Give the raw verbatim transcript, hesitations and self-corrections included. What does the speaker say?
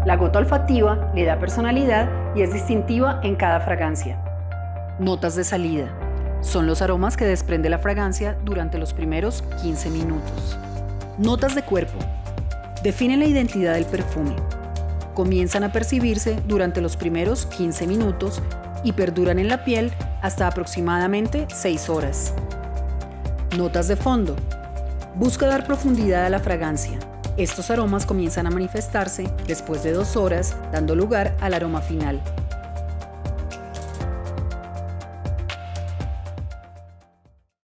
La gota olfativa le da personalidad y es distintiva en cada fragancia. Notas de salida. Son los aromas que desprende la fragancia durante los primeros quince minutos. Notas de cuerpo. Definen la identidad del perfume. Comienzan a percibirse durante los primeros quince minutos y perduran en la piel hasta aproximadamente seis horas. Notas de fondo. Busca dar profundidad a la fragancia. Estos aromas comienzan a manifestarse después de dos horas, dando lugar al aroma final.